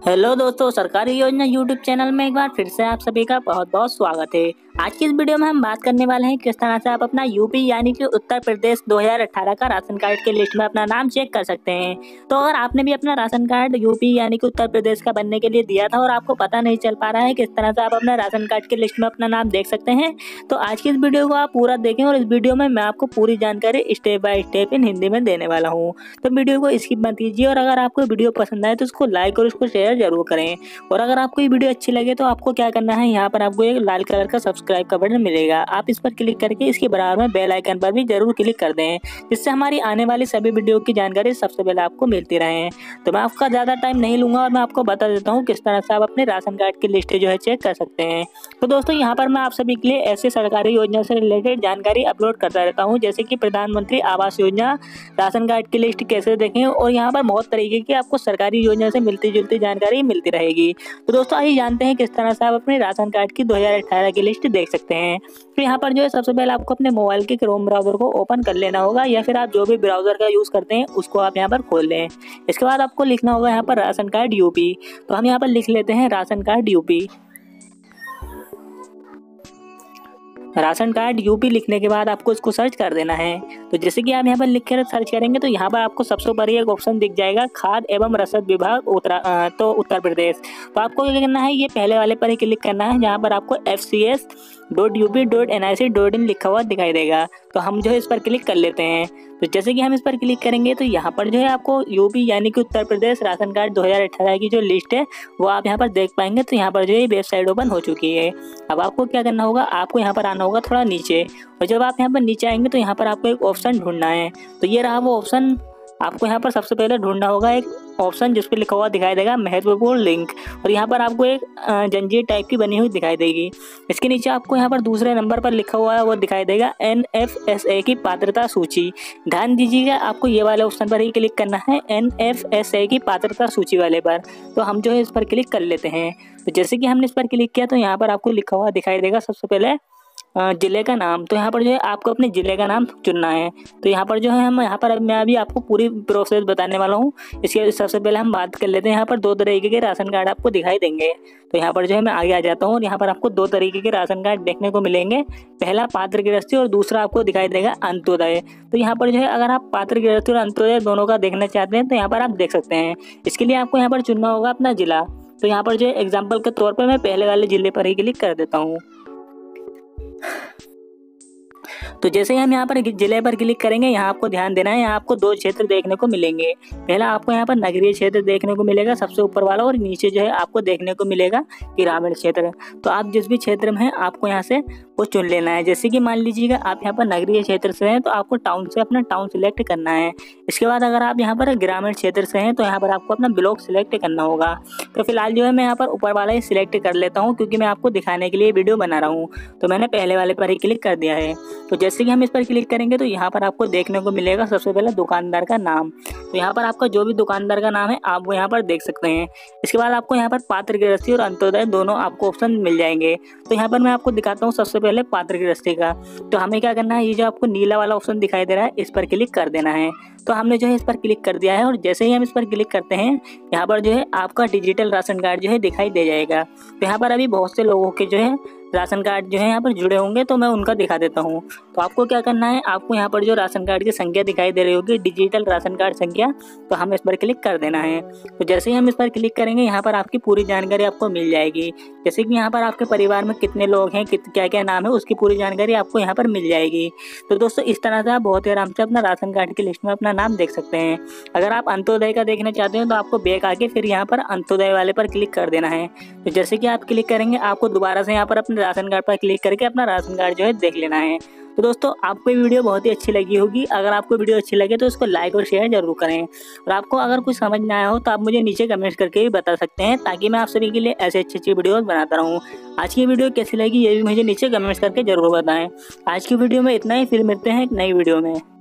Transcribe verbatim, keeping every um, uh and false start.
Hello दोस्तों, सरकारी योजना यूट्यूब चैनल में एक बार फिर से आप सभी का बहुत बहुत स्वागत है। आज की इस वीडियो में हम बात करने वाले हैं किस तरह से आप अपना यूपी यानी कि उत्तर प्रदेश दो हज़ार अठारह का राशन कार्ड के लिस्ट में अपना नाम चेक कर सकते हैं। तो अगर आपने भी अपना राशन कार्ड यूपी यानी कि उत्तर प्रदेश का बनने के लिए दिया था और आपको पता नहीं चल पा रहा है किस तरह से आप अपना राशन कार्ड के लिस्ट में अपना नाम देख सकते हैं, तो आज की इस वीडियो को आप पूरा देखें और इस वीडियो में मैं आपको पूरी जानकारी step by step in Hindi में देने वाला हूँ। तो वीडियो को स्किप मत कीजिए और अगर आपको वीडियो पसंद आए तो उसको लाइक और उसको शेयर जरूर करें। और अगर आपको ये वीडियो अच्छी लगे तो आपको क्या करना है, यहाँ पर आपको एक लाल कलर का सब्सक्राइब का बटन मिलेगा, आप इस पर क्लिक करके इसके बराबर में बेल आइकन पर भी जरूर क्लिक कर दें, जिससे हमारी आने वाली सभी वीडियो की जानकारी सबसे पहले आपको मिलती रहे। तो मैं आपका ज़्यादा टाइम नहीं लूँगा और मैं आपको बता देता हूँ किस तरह से आप अपने राशन कार्ड की लिस्ट जो है चेक कर सकते हैं। तो दोस्तों, यहाँ पर मैं आप सभी के लिए ऐसे सरकारी योजना से रिलेटेड जानकारी अपलोड करता रहता हूँ, जैसे कि प्रधानमंत्री आवास योजना, राशन कार्ड की लिस्ट कैसे देखें, और यहाँ पर बहुत तरीके की आपको सरकारी योजना से मिलती जुलती जानकारी मिलती रहेगी। तो दोस्तों, आइए जानते हैं किस तरह से आप अपने राशन कार्ड की दो हज़ार अठारह की लिस्ट देख सकते हैं। तो यहाँ पर जो है सबसे पहले आपको अपने मोबाइल के क्रोम ब्राउजर को ओपन कर लेना होगा, या फिर आप जो भी ब्राउजर का यूज़ करते हैं उसको आप यहाँ पर खोल लें। इसके बाद आपको लिखना होगा यहाँ पर राशन कार्ड यूपी। तो हम यहाँ पर लिख लेते हैं ration card UP. Ration card UP लिखने के बाद आपको इसको सर्च कर देना है। तो जैसे कि आप यहाँ पर लिख कर सर्च करेंगे तो यहाँ पर आपको सबसे ऊपर एक ऑप्शन दिख जाएगा, खाद्य एवं रसद विभाग उत्तरा तो उत्तर प्रदेश। तो आपको क्या करना है, ये पहले वाले पर ही क्लिक करना है, जहाँ पर आपको F C S dot U P dot N I C dot in लिखा हुआ दिखाई देगा। तो हम जो है इस पर क्लिक कर लेते हैं। तो जैसे कि हम इस पर क्लिक करेंगे तो यहाँ पर जो है आपको यूपी यानी कि उत्तर प्रदेश राशन कार्ड दो हज़ार अठारह की जो लिस्ट है वो आप यहाँ पर देख पाएंगे। तो यहाँ पर जो है वेबसाइट ओपन हो चुकी है। अब आपको क्या करना होगा, आपको यहाँ पर आना होगा थोड़ा नीचे, और जब आप यहाँ पर नीचे आएंगे तो यहाँ पर आपको एक ऑप्शन ढूंढना है। तो ये रहा वो ऑप्शन। आपको यहाँ पर सबसे पहले ढूंढना होगा एक ऑप्शन जिस पर लिखा हुआ दिखाई देगा महत्वपूर्ण लिंक, और यहाँ पर आपको एक जंजीर टाइप की बनी हुई दिखाई देगी। इसके नीचे आपको यहाँ पर दूसरे नंबर पर लिखा हुआ है वो दिखाई देगा एन एफ एस ए की पात्रता सूची। ध्यान दीजिएगा, आपको ये वाले ऑप्शन पर ही क्लिक करना है, एन एफ एस ए की पात्रता सूची वाले पर। तो हम जो है इस पर क्लिक कर लेते हैं। तो जैसे कि हमने इस पर क्लिक किया तो यहाँ पर आपको लिखा हुआ दिखाई देगा सबसे पहले ज़िले का नाम। तो यहाँ पर जो है आपको अपने ज़िले का नाम चुनना है। तो यहाँ पर जो है हम यहाँ पर मैं अभी आपको पूरी प्रोसेस बताने वाला हूँ। इसके सबसे पहले हम बात कर लेते हैं, यहाँ पर दो तरीके के राशन कार्ड आपको दिखाई देंगे। तो यहाँ पर जो है मैं आगे आ जाता हूँ और यहाँ पर आपको दो तरीके के राशन कार्ड देखने को मिलेंगे, पहला पात्र गृहस्थी और दूसरा आपको दिखाई देगा अंत्योदय। तो यहाँ पर जो है अगर आप पात्र गृहस्थी और अंत्योदय दोनों का देखना चाहते हैं तो यहाँ पर आप देख सकते हैं। इसके लिए आपको यहाँ पर चुनना होगा अपना जिला। तो यहाँ पर जो है एग्जाम्पल के तौर पर मैं पहले वाले जिले पर ही क्लिक कर देता हूँ। तो जैसे ही हम यहाँ पर जिले पर क्लिक करेंगे, यहाँ आपको ध्यान देना है, यहाँ आपको दो क्षेत्र देखने को मिलेंगे। पहला आपको यहाँ पर नगरीय क्षेत्र देखने को मिलेगा सबसे ऊपर वाला, और नीचे जो है आपको देखने को मिलेगा ग्रामीण क्षेत्र। तो आप जिस भी क्षेत्र में हैं आपको यहाँ से वो चुन लेना है। जैसे कि मान लीजिएगा आप यहाँ पर नगरीय क्षेत्र से हैं तो आपको टाउन से अपना टाउन सिलेक्ट करना है। इसके बाद अगर आप यहाँ पर ग्रामीण क्षेत्र से हैं तो यहाँ पर आपको अपना ब्लॉक सिलेक्ट करना होगा। तो फिलहाल जो है मैं यहाँ पर ऊपर वाला ही सिलेक्ट कर लेता हूँ, क्योंकि मैं आपको दिखाने के लिए वीडियो बना रहा हूँ। तो मैंने पहले वाले पर ही क्लिक कर दिया है। तो जैसे कि हम इस पर क्लिक करेंगे तो यहाँ पर आपको देखने को मिलेगा सबसे पहले दुकानदार का नाम। तो यहाँ पर आपका जो भी दुकानदार का नाम है आप वो यहाँ पर देख सकते हैं। इसके बाद आपको यहाँ पर पात्र गृहस्थी और अंत्योदय दोनों आपको ऑप्शन मिल जाएंगे। तो यहाँ पर मैं आपको दिखाता हूँ सबसे पहले पात्र गृहस्थी का। तो हमें क्या करना है, ये जो आपको नीला वाला ऑप्शन दिखाई दे रहा है इस पर क्लिक कर देना है। तो हमने जो है इस पर क्लिक कर दिया है, और जैसे ही हम इस पर क्लिक करते हैं यहाँ पर जो है आपका डिजिटल राशन कार्ड जो है दिखाई दे जाएगा। तो यहाँ पर अभी बहुत से लोगों के जो है राशन कार्ड जो है यहाँ पर जुड़े होंगे, तो मैं उनका दिखा देता हूँ। तो आपको क्या करना है, आपको यहाँ पर जो राशन कार्ड की संख्या दिखाई दे रही होगी डिजिटल राशन कार्ड संख्या, तो हम इस पर क्लिक कर देना है। तो जैसे ही हम इस पर क्लिक करेंगे यहाँ पर आपकी पूरी जानकारी आपको मिल जाएगी। जैसे कि यहाँ पर आपके परिवार में कितने लोग हैं, कित क्या क्या नाम है, उसकी पूरी जानकारी आपको यहाँ पर मिल जाएगी। तो दोस्तों, इस तरह से आप बहुत ही आराम से अपना राशन कार्ड की लिस्ट में अपना नाम देख सकते हैं। अगर आप अंत्योदय का देखना चाहते हैं तो आपको बैक आके फिर यहाँ पर अंत्योदय वाले पर क्लिक कर देना है। तो जैसे कि आप क्लिक करेंगे आपको दोबारा से यहाँ पर अपने राशन कार्ड पर क्लिक करके अपना राशन कार्ड जो है देख लेना है। तो दोस्तों, आपको ये वीडियो बहुत ही अच्छी लगी होगी। अगर आपको वीडियो अच्छी लगे तो इसको लाइक और शेयर जरूर करें, और आपको अगर कुछ समझ ना आया हो तो आप मुझे नीचे कमेंट्स करके भी बता सकते हैं, ताकि मैं आप सभी के लिए ऐसे अच्छी अच्छी वीडियोस बनाता रहूं। आज की वीडियो कैसी लगी ये भी मुझे नीचे कमेंट्स करके जरूर बताएं। आज की वीडियो में इतना ही, फिर मिलते हैं एक नई वीडियो में।